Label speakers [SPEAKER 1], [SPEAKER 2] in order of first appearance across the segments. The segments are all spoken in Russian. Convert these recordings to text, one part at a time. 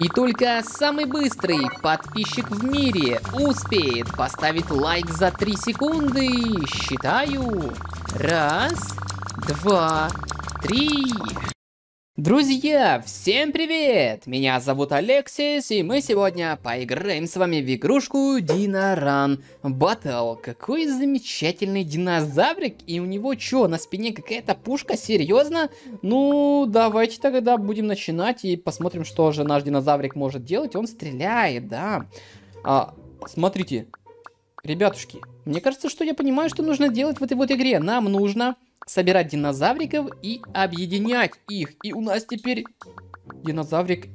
[SPEAKER 1] И только самый быстрый подписчик в мире успеет поставить лайк за 3 секунды. Считаю. 1, 2, 3. Друзья, всем привет! Меня зовут Алексис, и мы сегодня поиграем с вами в игрушку Dino Run Battle. Какой замечательный динозаврик, и у него что, на спине какая-то пушка? Серьезно? Ну, давайте тогда будем начинать и посмотрим, что же наш динозаврик может делать. Он стреляет, да. Смотрите, ребятушки, мне кажется, что я понимаю, что нужно делать в этой вот игре. Нам нужно собирать динозавриков и объединять их. И у нас теперь динозаврик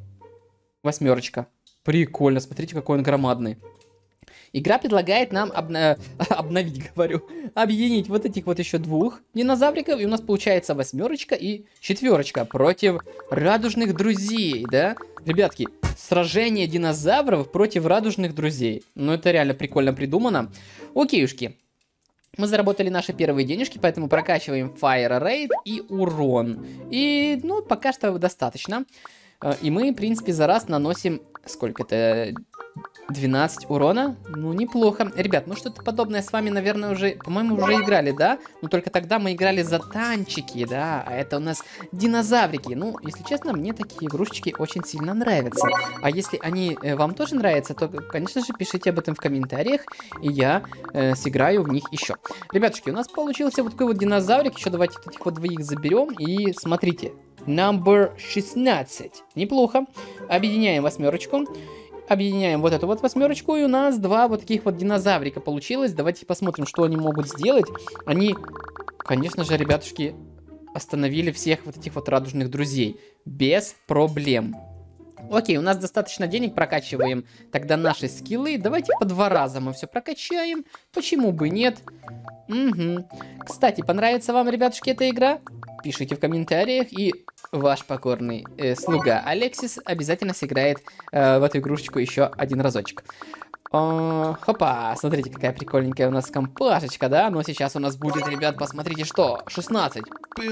[SPEAKER 1] 8. Прикольно, смотрите, какой он громадный. Игра предлагает нам обновить, говорю, объединить вот этих вот еще 2 динозавриков. И у нас получается 8 и 4 против радужных друзей, да? Ребятки, сражение динозавров против радужных друзей. Ну, это реально прикольно придумано. Окейушки. Мы заработали наши первые денежки, поэтому прокачиваем Fire Rate и урон. И, ну, пока что достаточно. И мы, в принципе, за раз наносим... Сколько это? 12 урона? Ну, неплохо. Ребят, ну что-то подобное с вами, наверное, уже, по-моему, уже играли, да? Но только тогда мы играли за танчики, да? А это у нас динозаврики. Ну, если честно, мне такие игрушечки очень сильно нравятся. А если они вам тоже нравятся, то, конечно же, пишите об этом в комментариях, и я сыграю в них еще. Ребятушки, у нас получился вот такой вот динозаврик. Еще давайте этих вот 2 заберем. И смотрите. Number 16. Неплохо. Объединяем 8. Объединяем вот эту вот 8, и у нас 2 вот таких вот динозаврика получилось. Давайте посмотрим, что они могут сделать. Они, конечно же, ребятушки, остановили всех вот этих вот радужных друзей. Без проблем. Окей, у нас достаточно денег, прокачиваем тогда наши скиллы. Давайте по 2 раза мы все прокачаем. Почему бы нет? Угу. Кстати, понравится вам, ребятушки, эта игра? Пишите в комментариях, и ваш покорный слуга Алексис обязательно сыграет в эту игрушечку еще 1 разочек. Хопа, смотрите, какая прикольненькая у нас компашечка, да? Но сейчас у нас будет, ребят, посмотрите, что? 16.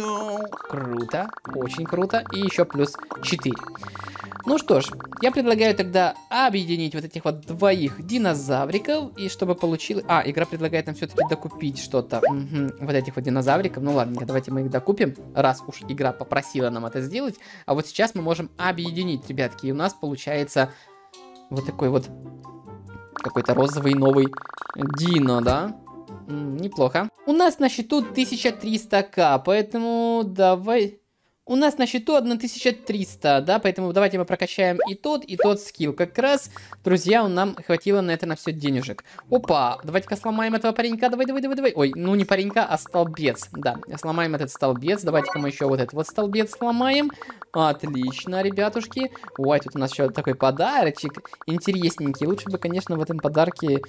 [SPEAKER 1] Круто, очень круто. И еще плюс 4. Ну что ж, я предлагаю тогда объединить вот этих вот 2 динозавриков, и чтобы получилось... игра предлагает нам все-таки докупить что-то. Вот этих вот динозавриков. Ну ладно, давайте мы их докупим, раз уж игра попросила нам это сделать. А вот сейчас мы можем объединить, ребятки, и у нас получается вот такой вот какой-то розовый новый дино, да? Неплохо. У нас на счету 1300к, поэтому давай... У нас на счету 1300, да, поэтому давайте мы прокачаем и тот скилл. Как раз, друзья, нам хватило на это на все денежек. Опа, давайте-ка сломаем этого паренька, давай. Ой, ну не паренька, а столбец, да. Сломаем этот столбец, давайте-ка мы еще вот этот вот столбец сломаем. Отлично, ребятушки. Ой, тут у нас еще такой подарочек интересненький. Лучше бы, конечно, в этом подарке,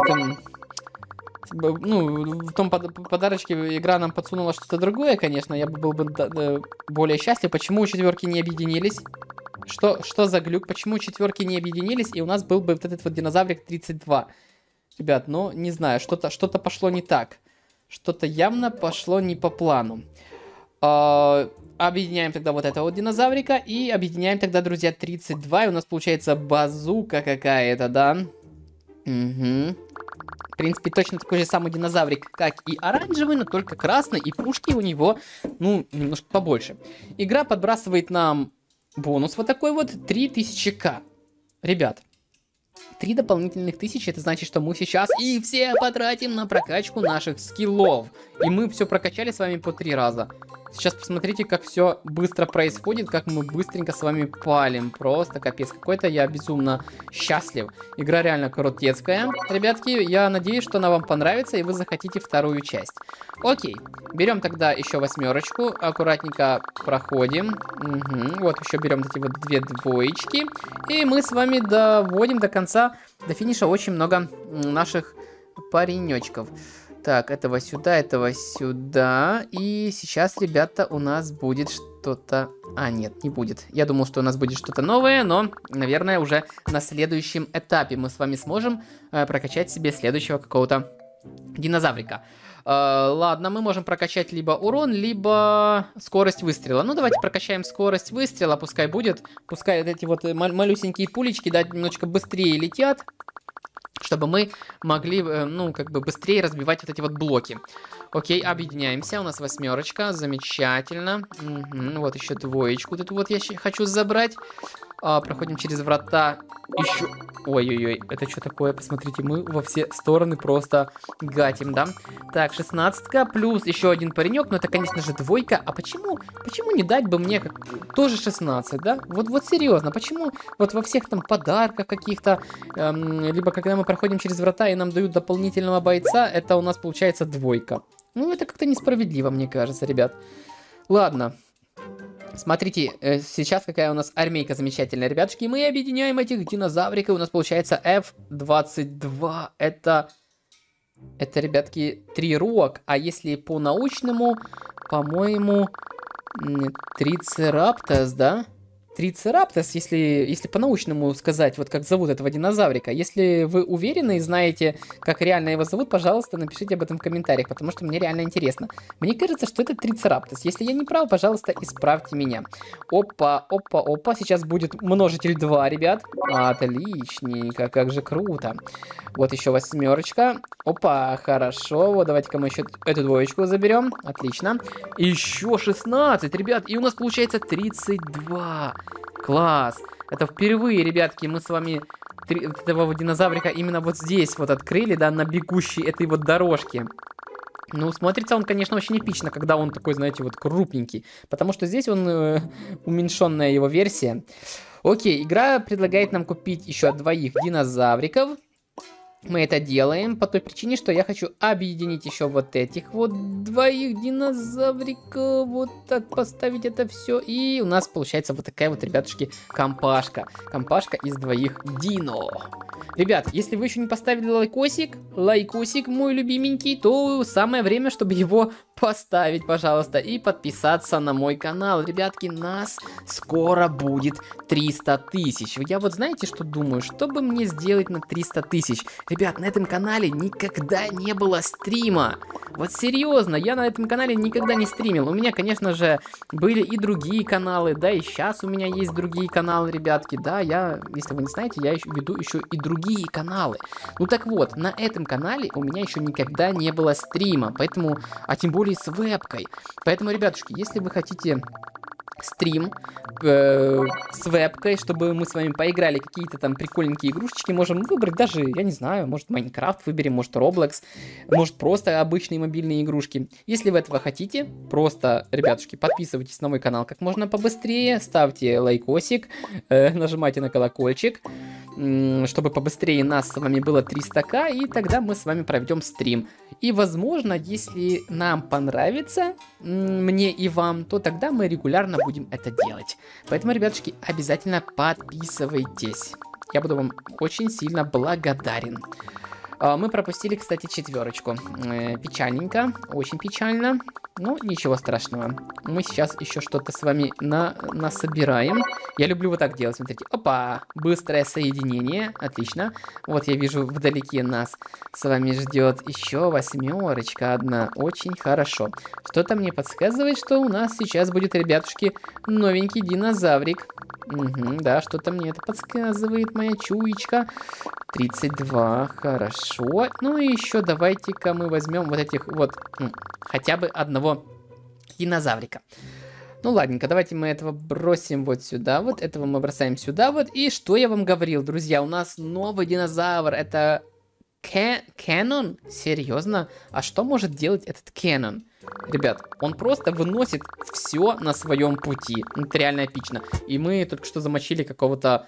[SPEAKER 1] в том подарочке игра нам подсунула что-то другое, конечно. Я был бы более счастлив. Почему 4 не объединились? Что за глюк? Почему 4 не объединились? И у нас был бы вот этот вот динозаврик 32. Ребят, ну, не знаю, что-то пошло не так. Что-то явно пошло не по плану. Объединяем тогда вот этого вот динозаврика. И объединяем тогда, друзья, 32. И у нас получается базука какая-то, да? Угу. В принципе, точно такой же самый динозаврик, как и оранжевый, но только красный, и пушки у него, ну, немножко побольше. Игра подбрасывает нам бонус вот такой вот, 3000к. Ребят, 3 дополнительных 1000, это значит, что мы сейчас и все потратим на прокачку наших скиллов. И мы все прокачали с вами по 3 раза. Сейчас посмотрите, как все быстро происходит, как мы быстренько с вами палим. Просто капец какой-то, я безумно счастлив. Игра реально крутецкая. Ребятки, я надеюсь, что она вам понравится, и вы захотите 2-ю часть. Окей, берем тогда еще 8, аккуратненько проходим. Угу. Вот еще берем эти вот 2 двоечки. И мы с вами доводим до конца, до финиша очень много наших паренечков. Так, этого сюда. И сейчас, ребята, у нас будет что-то... нет, не будет. Я думал, что у нас будет что-то новое, но, наверное, уже на следующем этапе мы с вами сможем прокачать себе следующего какого-то динозаврика. Ладно, мы можем прокачать либо урон, либо скорость выстрела. Ну, давайте прокачаем скорость выстрела, пускай будет. Пускай вот эти вот малюсенькие пулечки, да, немножечко быстрее летят, чтобы мы могли, ну, как бы быстрее разбивать вот эти вот блоки. Окей, объединяемся. У нас 8, замечательно. Угу, вот еще 2. Вот эту вот я хочу забрать. Проходим через врата. Еще... Ой-ой-ой, это что такое? Посмотрите, мы во все стороны просто гатим, да? Так, 16 плюс еще один паренек. Но это, конечно же, 2. А почему не дать бы мне тоже 16, да? Вот серьезно, почему вот во всех там подарках каких-то, либо когда мы проходим через врата и нам дают дополнительного бойца, это у нас получается 2. Ну, это как-то несправедливо, мне кажется, ребят. Ладно. Смотрите, сейчас какая у нас армейка замечательная, ребятушки. Мы объединяем этих динозавриков. У нас получается F22. Это, ребятки, 3 рок. А если по-научному, по-моему, Трицераптос, да? Трицераптос, если по-научному сказать, вот как зовут этого динозаврика. Если вы уверены и знаете, как реально его зовут, пожалуйста, напишите об этом в комментариях, потому что мне реально интересно. Мне кажется, что это Трицераптос. Если я не прав, пожалуйста, исправьте меня. Опа, опа, опа. Сейчас будет множитель 2, ребят. Отличненько, как же круто. Вот еще 8. Опа, хорошо. Вот давайте-ка мы еще эту 2 заберем. Отлично. Еще 16, ребят. И у нас получается 32. Класс. Это впервые, ребятки, мы с вами этого динозаврика именно вот здесь вот открыли, да, на бегущей этой вот дорожке. Ну, смотрится он, конечно, очень эпично, когда он такой, знаете, вот крупненький. Потому что здесь он уменьшенная его версия. Окей, игра предлагает нам купить еще 2 динозавриков. Мы это делаем по той причине, что я хочу объединить еще вот этих вот 2 динозавриков. Вот так поставить это все. И у нас получается вот такая вот, ребятушки, компашка. Компашка из 2 дино. Ребят, если вы еще не поставили лайкосик, мой любименький, то самое время, чтобы его поставить, пожалуйста, и подписаться на мой канал. Ребятки, нас скоро будет 300 тысяч. Я вот знаете, что думаю? Что бы мне сделать на 300 тысяч? Ребят, на этом канале никогда не было стрима. Вот серьезно, я на этом канале никогда не стримил. У меня, конечно же, были и другие каналы, да, и сейчас у меня есть другие каналы, ребятки. Да, если вы не знаете, я веду еще и другие каналы. Ну так вот, на этом канале у меня еще никогда не было стрима, поэтому, а тем более с вебкой. Поэтому, ребятушки, если вы хотите стрим с вебкой, чтобы мы с вами поиграли какие-то там прикольненькие игрушечки, можем выбрать даже, я не знаю, может Майнкрафт выберем, может Roblox, может просто обычные мобильные игрушки. Если вы этого хотите, просто, ребятушки, подписывайтесь на мой канал как можно побыстрее, ставьте лайкосик, нажимайте на колокольчик, чтобы побыстрее нас с вами было 300к, и тогда мы с вами проведем стрим. И, возможно, если нам понравится, мне и вам, то тогда мы регулярно будем это делать. Поэтому, ребятушки, обязательно подписывайтесь. Я буду вам очень сильно благодарен. Мы пропустили, кстати, 4. Печальненько, очень печально. Ну, ничего страшного. Мы сейчас еще что-то с вами насобираем. Я люблю вот так делать, смотрите. Опа, быстрое соединение, отлично. Вот я вижу, вдалеке нас с вами ждет еще 8 одна. Очень хорошо. Что-то мне подсказывает, что у нас сейчас будет, ребятушки, новенький динозаврик. Угу, да, что-то мне это подсказывает, моя чуечка. 32, хорошо. Ну и еще давайте-ка мы возьмем вот этих вот, хотя бы одного динозаврика. Ну ладненько, давайте мы этого бросим вот сюда, вот этого мы бросаем сюда, вот. И что я вам говорил, друзья, у нас новый динозавр, это Cannon? Серьезно? А что может делать этот Cannon? Ребят, он просто выносит все на своем пути. Это реально эпично. И мы только что замочили какого-то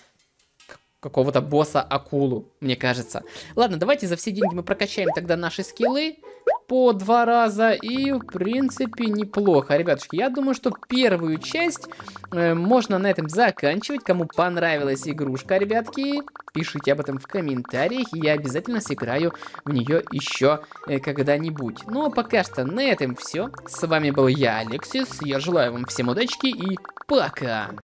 [SPEAKER 1] босса-акулу, мне кажется. Ладно, давайте за все деньги мы прокачаем тогда наши скиллы по 2 раза. И, в принципе, неплохо. Ребятушки, я думаю, что первую часть можно на этом заканчивать. Кому понравилась игрушка, ребятки, пишите об этом в комментариях. И я обязательно сыграю в нее еще когда-нибудь. Ну, а пока что на этом все. С вами был я, Алексис. Я желаю вам всем удачки и пока!